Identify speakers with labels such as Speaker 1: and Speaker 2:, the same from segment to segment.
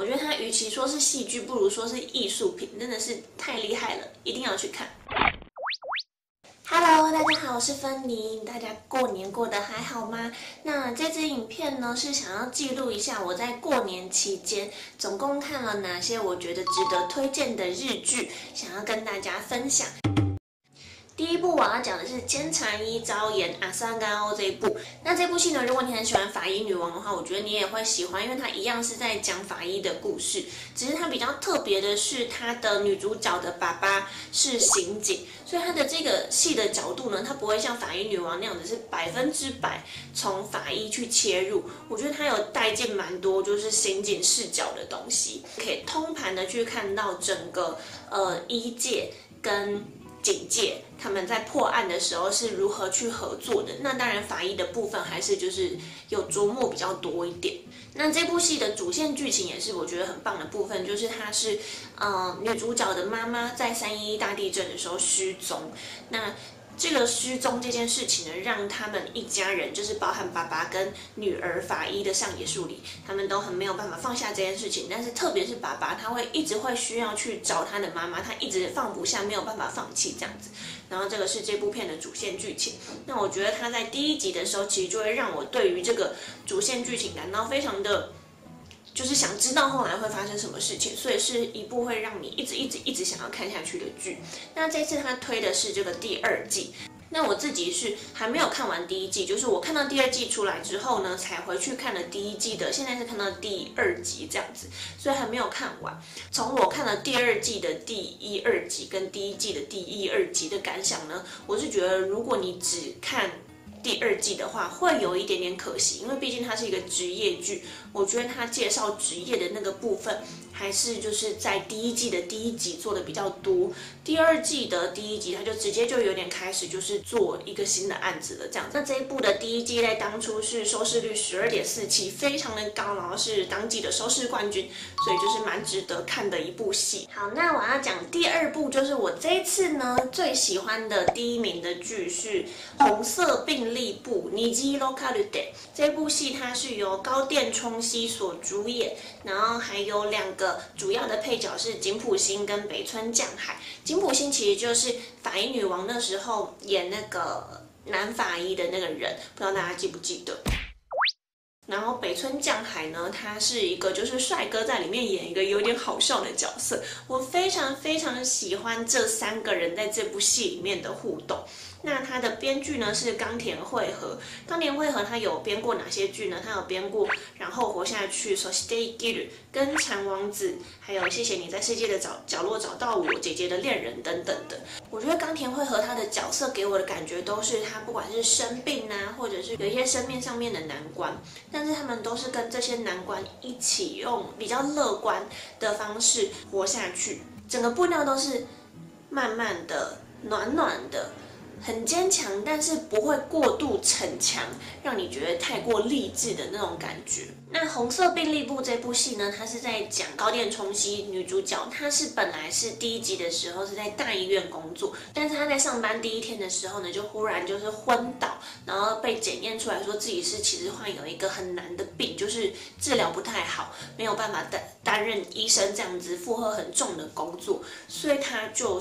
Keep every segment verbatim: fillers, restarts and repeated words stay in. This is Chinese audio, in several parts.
Speaker 1: 我觉得它与其说是戏剧，不如说是艺术品，真的是太厉害了，一定要去看。Hello， 大家好，我是芬妮。大家过年过得还好吗？那这支影片呢，是想要记录一下我在过年期间总共看了哪些我觉得值得推荐的日剧，想要跟大家分享。第一部我要讲的是《监察医朝颜阿萨干欧》这一部。那这部戏呢，如果你很喜欢法医女王的话，我觉得你也会喜欢，因为它一样是在讲法医的故事。只是它比较特别的是，它的女主角的爸爸是刑警，所以它的这个戏的角度呢，它不会像法医女王那样子是百分之百从法医去切入。我觉得它有带进蛮多就是刑警视角的东西，可以通盘的去看到整个呃医界跟警界他们在破案的时候是如何去合作的。那当然法医的部分还是就是有琢磨比较多一点。那这部戏的主线剧情也是我觉得很棒的部分，就是它是呃女主角的妈妈在三一一大地震的时候失踪。那这个失踪这件事情呢，让他们一家人，就是包含爸爸跟女儿法医的上野树里，他们都很没有办法放下这件事情。但是特别是爸爸，他会一直会需要去找他的妈妈，他一直放不下，没有办法放弃这样子。然后这个是这部片的主线剧情。那我觉得他在第一集的时候，其实就会让我对于这个主线剧情感到非常的。就是想知道后来会发生什么事情，所以是一部会让你一直一直一直想要看下去的剧。那这次他推的是这个第二季，那我自己是还没有看完第一季，就是我看到第二季出来之后呢，才回去看了第一季的，现在是看到第二集这样子，所以还没有看完。从我看了第二季的第一、二集跟第一季的第一、二集的感想呢，我是觉得如果你只看第二季的话，会有一点点可惜，因为毕竟它是一个职业剧，我觉得它介绍职业的那个部分，还是就是在第一季的第一集做的比较多。第二季的第一集，它就直接就有点开始就是做一个新的案子了这样。那这一部的第一季在当初是收视率十二点四七，非常的高，然后是当季的收视冠军，所以就是蛮值得看的一部戏。好，那我要讲第二部，就是我这一次呢最喜欢的第一名的剧是《红色病历簿》Niji no Karude。这部戏它是由高电充希所主演，然后还有两个主要的配角是井浦新跟北村匠海。井浦新其实就是法医女王那时候演那个男法医的那个人，不知道大家记不记得。然后北村匠海呢，他是一个就是帅哥，在里面演一个有点好笑的角色。我非常非常喜欢这三个人在这部戏里面的互动。那他的编剧呢是冈田惠和，冈田惠和他有编过哪些剧呢？他有编过《然后活下去》、《So Stay g i r 跟《禅王子》，还有《谢谢你在世界的角角落找到我》、《姐姐的恋人》等等的。我觉得冈田惠和他的角色给我的感觉都是他不管是生病啊，或者是有一些生命上面的难关，但是他们都是跟这些难关一起用比较乐观的方式活下去。整个步调都是慢慢的、暖暖的。很坚强，但是不会过度逞强，让你觉得太过励志的那种感觉。那《红色病历簿》这部戏呢，它是在讲高电充希女主角，她是本来是第一集的时候是在大医院工作，但是她在上班第一天的时候呢，就忽然就是昏倒，然后被检验出来说自己是其实患有一个很难的病，就是治疗不太好，没有办法担担任医生这样子负荷很重的工作，所以她就是。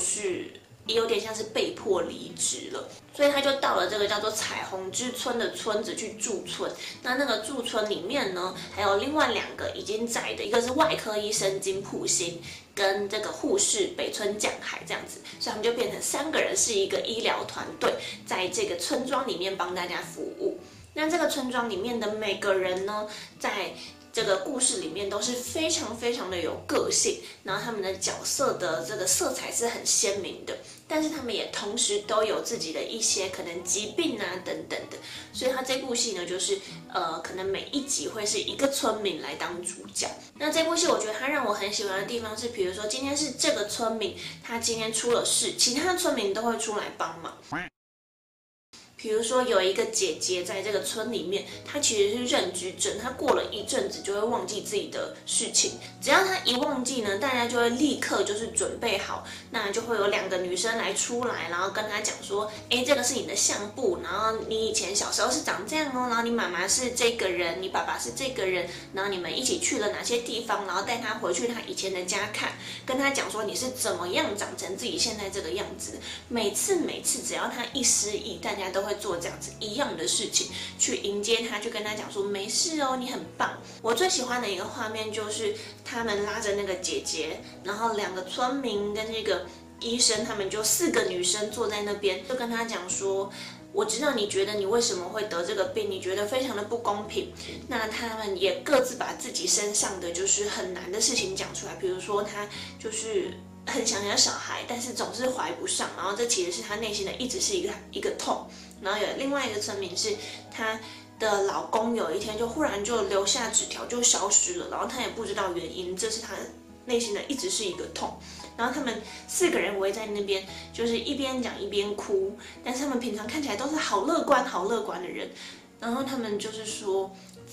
Speaker 1: 也有点像是被迫离职了，所以他就到了这个叫做彩虹之村的村子去驻村。那那个驻村里面呢，还有另外两个已经在的，一个是外科医生金浦新，跟这个护士北村匠海这样子，所以他们就变成三个人是一个医疗团队，在这个村庄里面帮大家服务。那这个村庄里面的每个人呢，在这个故事里面都是非常非常的有个性，然后他们的角色的这个色彩是很鲜明的，但是他们也同时都有自己的一些可能疾病啊等等的，所以他这部戏呢，就是呃，可能每一集会是一个村民来当主角。那这部戏我觉得它让我很喜欢的地方是，比如说今天是这个村民，他今天出了事，其他村民都会出来帮忙。 比如说有一个姐姐在这个村里面，她其实是认知症，她过了一阵子就会忘记自己的事情。只要她一忘记呢，大家就会立刻就是准备好，那就会有两个女生来出来，然后跟她讲说，哎，这个是你的相簿，然后你以前小时候是长这样哦，然后你妈妈是这个人，你爸爸是这个人，然后你们一起去了哪些地方，然后带她回去她以前的家看，跟她讲说你是怎么样长成自己现在这个样子。每次每次只要她一失忆，大家都会做这样子一样的事情去迎接她，去跟她讲说没事哦，你很棒。我最喜欢的一个画面就是他们拉着那个姐姐，然后两个村民跟那个医生，他们就四个女生坐在那边，就跟她讲说，我知道你觉得你为什么会得这个病，你觉得非常的不公平。那他们也各自把自己身上的就是很难的事情讲出来，比如说他就是很想要小孩，但是总是怀不上，然后这其实是他内心的一直是一个一个痛。然后有另外一个村民是她的老公有一天就忽然就留下纸条就消失了，然后她也不知道原因，这是她内心的一直是一个痛。然后他们四个人围在那边，就是一边讲一边哭，但是他们平常看起来都是好乐观、好乐观的人。然后他们就是说，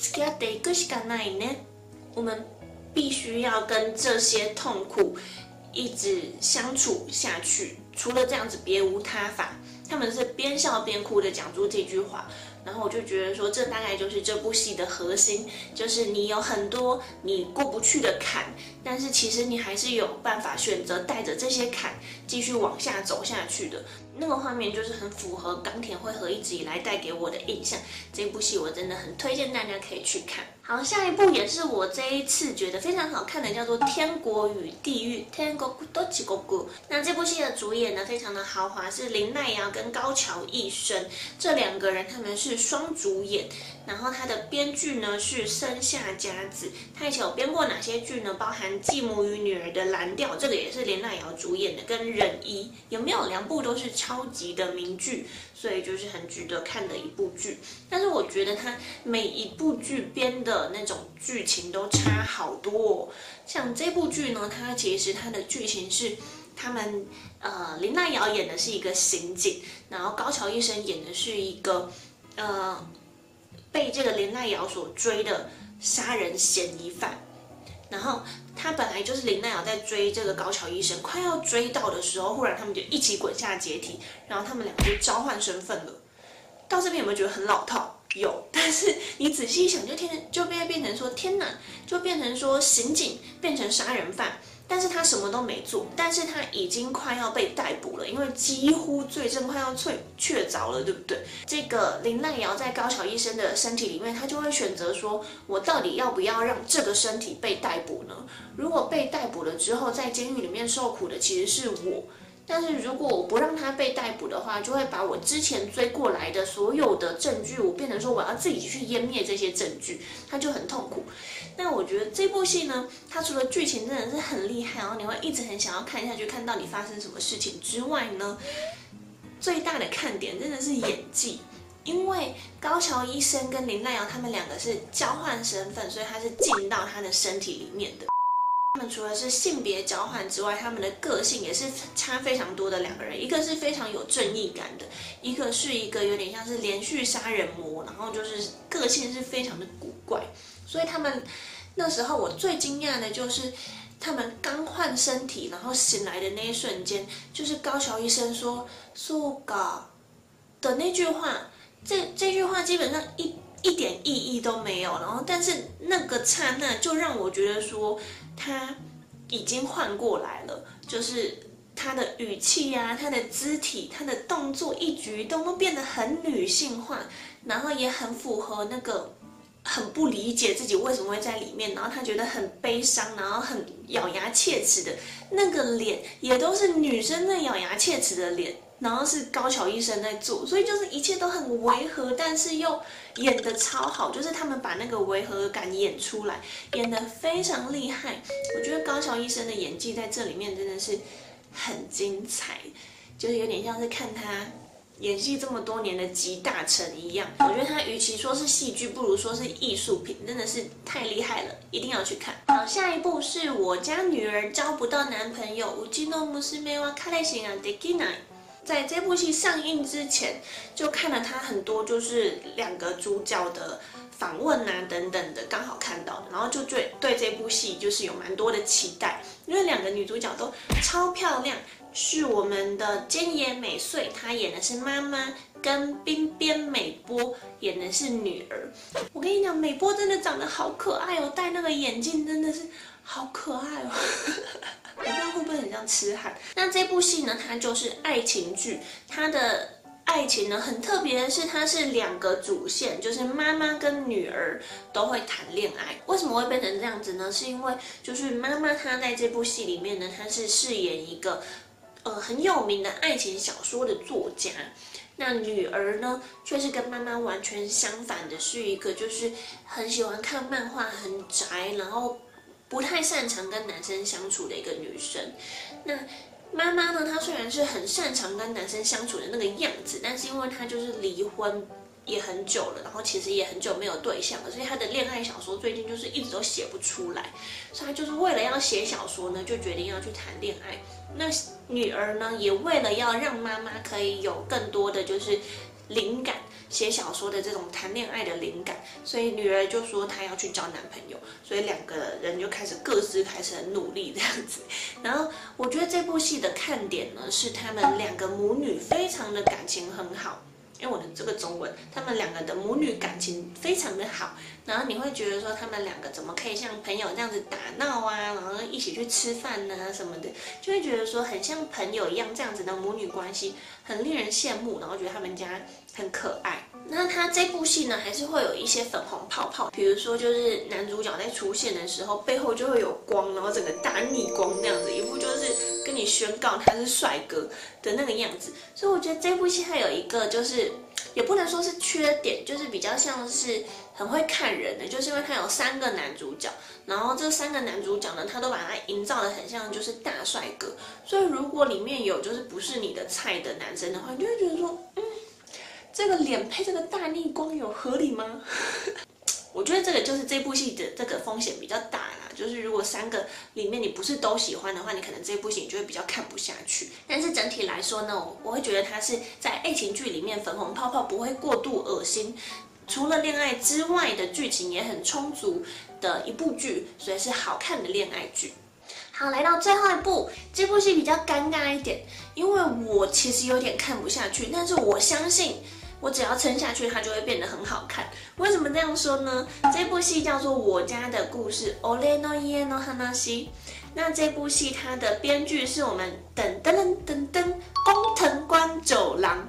Speaker 1: 我们必须要跟这些痛苦一直相处下去，除了这样子别无他法。他们是边笑边哭的讲出这句话。然后我就觉得说，这大概就是这部戏的核心，就是你有很多你过不去的坎，但是其实你还是有办法选择带着这些坎继续往下走下去的。那个画面就是很符合冈田惠和一直以来带给我的印象。这部戏我真的很推荐大家可以去看。好，下一部也是我这一次觉得非常好看的，叫做《天国与地狱》天国都起国国。那这部戏的主演呢非常的豪华，是林奈瑶跟高桥一生这两个人，他们是双主演。然后他的编剧呢是森下佳子，他以前有编过哪些剧呢？包含《继母与女儿的蓝调》，这个也是林奈瑶主演的，跟《忍一》有没有？两部都是超级的名剧，所以就是很值得看的一部剧。但是我觉得他每一部剧编的那种剧情都差好多哦。像这部剧呢，它其实它的剧情是他们呃林奈瑶演的是一个刑警，然后高桥一生演的是一个呃。被这个林奈瑶所追的杀人嫌疑犯，然后他本来就是林奈瑶在追这个高桥医生，快要追到的时候，忽然他们就一起滚下阶梯，然后他们两个就交换身份了。到这边有没有觉得很老套？有，但是你仔细一想，就天就变变成说天哪，就变成说刑警变成杀人犯。但是他什么都没做，但是他已经快要被逮捕了，因为几乎罪证快要确确凿了，对不对？这个林奈瑶在高桥医生的身体里面，他就会选择说，我到底要不要让这个身体被逮捕呢？如果被逮捕了之后，在监狱里面受苦的其实是我。但是如果我不让他被逮捕的话，就会把我之前追过来的所有的证据，我变成说我要自己去湮灭这些证据，他就很痛苦。那我觉得这部戏呢，它除了剧情真的是很厉害，然后你会一直很想要看下去，看到底发生什么事情之外呢，最大的看点真的是演技。因为高桥医生跟林奈瑶他们两个是交换身份，所以他是进到他的身体里面的。他们除了是性别交换之外，他们的个性也是差非常多的两个人，一个是非常有正义感的，一个是一个有点像是连续杀人魔，然后就是个性是非常的古怪。所以他们那时候我最惊讶的就是他们刚换身体，然后醒来的那一瞬间，就是高桥医生说“そうか”的那句话，这这句话基本上一一点意义都没有，然后但是那个刹那就让我觉得说他已经换过来了，就是他的语气啊，他的肢体，他的动作一举一动都变得很女性化，然后也很符合那个很不理解自己为什么会在里面，然后他觉得很悲伤，然后很咬牙切齿的那个脸，也都是女生在咬牙切齿的脸，然后是高桥医生在做，所以就是一切都很违和，但是又演得超好，就是他们把那个违和感演出来，演得非常厉害。我觉得高桥医生的演技在这里面真的是很精彩，就是有点像是看他演戏这么多年的集大成一样。我觉得他与其说是戏剧，不如说是艺术品，真的是太厉害了，一定要去看。好，下一部是我家女儿交不到男朋友，うちの娘は彼氏ができない。 在这部戏上映之前，就看了他很多就是两个主角的访问啊等等的，刚好看到的，然后就对对这部戏就是有蛮多的期待，因为两个女主角都超漂亮，是我们的菅野美穗，她演的是妈妈，跟滨边美波演的是女儿。我跟你讲，美波真的长得好可爱哦，戴那个眼镜真的是好可爱哦。我不知道会不会很像痴汉。那这部戏呢，它就是爱情剧，它的爱情呢很特别的是，它是两个主线，就是妈妈跟女儿都会谈恋爱。为什么会变成这样子呢？是因为就是妈妈她在这部戏里面呢，她是饰演一个呃很有名的爱情小说的作家。那女儿呢，却是跟妈妈完全相反的，是一个就是很喜欢看漫画、很宅，然后不太擅长跟男生相处的一个女生。那妈妈呢，她虽然是很擅长跟男生相处的那个样子，但是因为她就是离婚也很久了，然后其实也很久没有对象了，所以她的恋爱小说最近就是一直都写不出来。所以她就是为了要写小说呢，就决定要去谈恋爱。那女儿呢，也为了要让妈妈可以有更多的就是灵感，写小说的这种谈恋爱的灵感，所以女儿就说她要去交男朋友，所以两个人就开始各自开始很努力这样子。然后我觉得这部戏的看点呢，是他们两个母女非常的感情很好。因为我的这个中文，他们两个的母女感情非常的好，然后你会觉得说他们两个怎么可以像朋友这样子打闹啊，然后一起去吃饭啊什么的，就会觉得说很像朋友一样这样子的母女关系，很令人羡慕，然后觉得他们家很可爱。那他这部戏呢，还是会有一些粉红泡泡，比如说就是男主角在出现的时候，背后就会有光，然后整个大逆光那样子，一副就是跟你宣告他是帅哥的那个样子。所以我觉得这部戏它有一个就是也不能说是缺点，就是比较像是很会看人的，就是因为它有三个男主角，然后这三个男主角呢，他都把他营造的很像就是大帅哥，所以如果里面有就是不是你的菜的男生的话，你就会觉得说，嗯，这个脸配这个大逆光有合理吗？我觉得这个就是这部戏的这个风险比较大啦，就是如果三个里面你不是都喜欢的话，你可能这部戏你就会比较看不下去。但是整体来说呢，我会觉得它是在爱情剧里面粉红泡泡不会过度恶心，除了恋爱之外的剧情也很充足的一部剧，所以是好看的恋爱剧。好，来到最后一部，这部戏比较尴尬一点，因为我其实有点看不下去，但是我相信我只要撑下去，它就会变得很好看。为什么这样说呢？这部戏叫做《我家的故事》（Ore no Ie no Hanashi）。那这部戏它的编剧是我们噔噔噔噔噔工藤官九郎，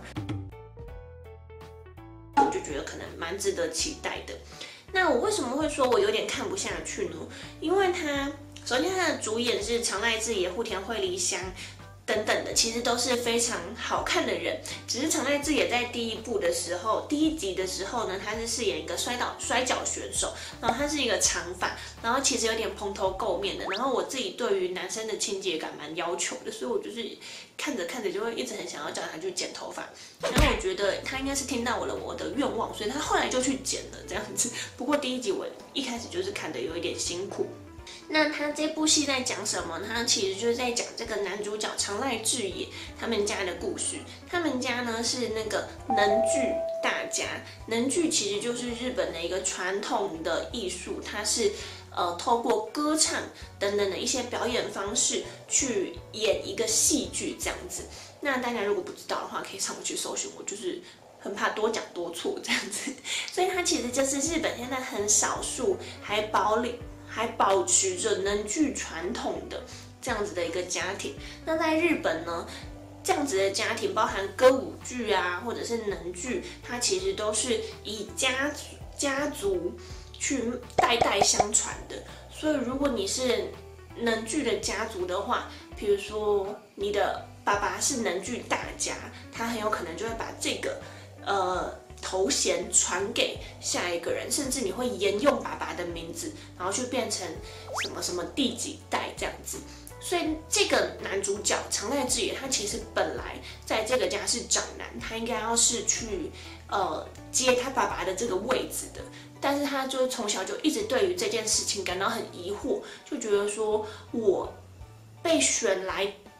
Speaker 1: 我就觉得可能蛮值得期待的。那我为什么会说我有点看不下去呢？因为它首先它的主演是长濑智也、户田惠梨香等等的，其实都是非常好看的人。只是长濑智也在第一部的时候，第一集的时候呢，他是饰演一个摔倒摔跤选手，然后他是一个长发，然后其实有点蓬头垢面的。然后我自己对于男生的清洁感蛮要求的，所以我就是看着看着就会一直很想要叫他去剪头发。然后我觉得他应该是听到我了我的愿望，所以他后来就去剪了这样子。不过第一集我一开始就是看的有一点辛苦。那他这部戏在讲什么？他其实就是在讲这个男主角长濑智也他们家的故事。他们家呢是那个能剧大家，能剧其实就是日本的一个传统的艺术，它是呃透过歌唱等等的一些表演方式去演一个戏剧这样子。那大家如果不知道的话，可以上网去搜寻，我就是很怕多讲多错这样子。所以它其实就是日本现在很少数还保留。还保持着能剧传统的这样子的一个家庭。那在日本呢，这样子的家庭包含歌舞剧啊，或者是能剧，它其实都是以家家族去代代相传的。所以如果你是能剧的家族的话，比如说你的爸爸是能剧大家，他很有可能就会把这个呃。头衔传给下一个人，甚至你会沿用爸爸的名字，然后去变成什么什么第几代这样子。所以这个男主角长濑智也，他其实本来在这个家是长男，他应该要是去呃接他爸爸的这个位置的，但是他就从小就一直对于这件事情感到很疑惑，就觉得说我被选来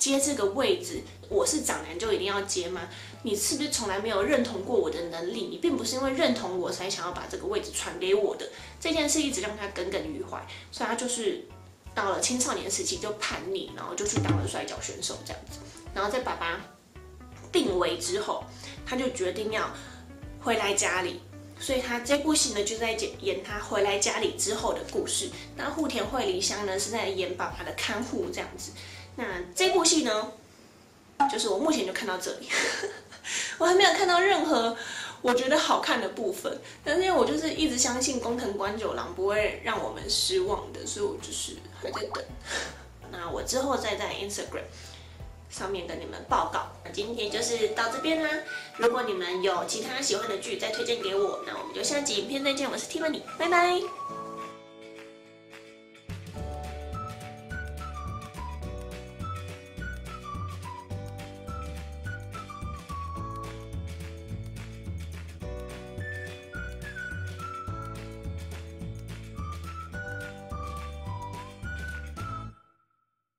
Speaker 1: 接这个位置，我是长男就一定要接吗？你是不是从来没有认同过我的能力？你并不是因为认同我才想要把这个位置传给我的。这件事一直让他耿耿于怀，所以他就是到了青少年时期就叛逆，然后就去当了摔跤选手这样子。然后在爸爸病危之后，他就决定要回来家里。所以他这部戏呢，就在演他回来家里之后的故事。那户田惠梨香呢，是在演爸爸的看护这样子。那这部戏呢，就是我目前就看到这里，我还没有看到任何我觉得好看的部分。但是因为我就是一直相信工藤官九郎不会让我们失望的，所以我就是还在等。那我之后再在 Instagram 上面跟你们报告。那今天就是到这边啦。如果你们有其他喜欢的剧再推荐给我，那我们就下集影片再见。我是 Tiffany， 拜拜。